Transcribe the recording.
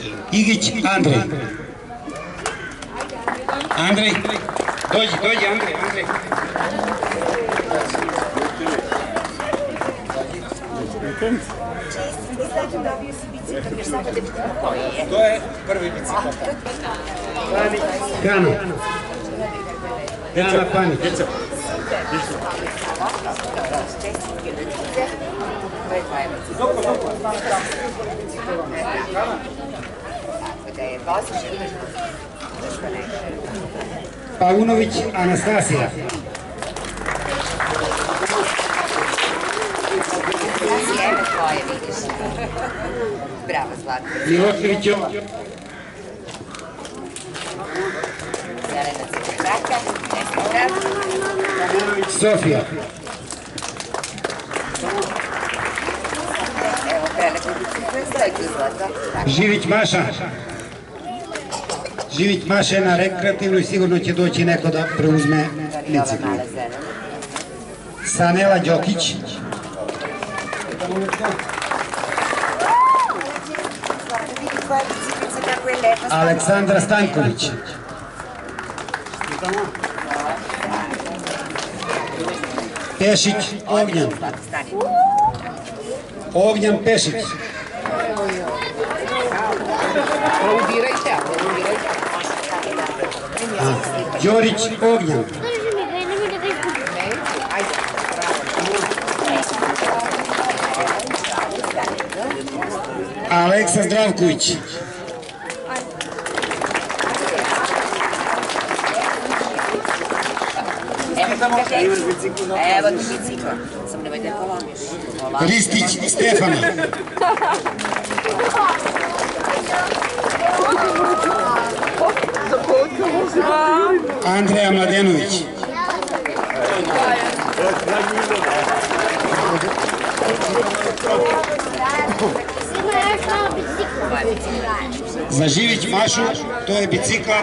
Igić Andrej. Andrej, dođi Andrej. To je prvi bicikl. Kana. Kana Panić. Paunović Anastasija. Bravo, Zlatko. Milošević Jovan. Zelena crvenaka, Sofija. evo prelepo bicikl, stojite Zlatko. Živić Maša. Živić Maša je na rekreativnoj, sigurno će doći neko da preuzme bicikl. Sanela Đokić. Aleksandra Stanković. Pešić Ognjan. Ognjan Pešić. Đorić Ognjan. Aleksa Zdravković. Evo ti bicikl, samo nemoj da je polomiš. Ristić Stefana. Andreja Mladenović. Za Živić Mašu, to je bicikla.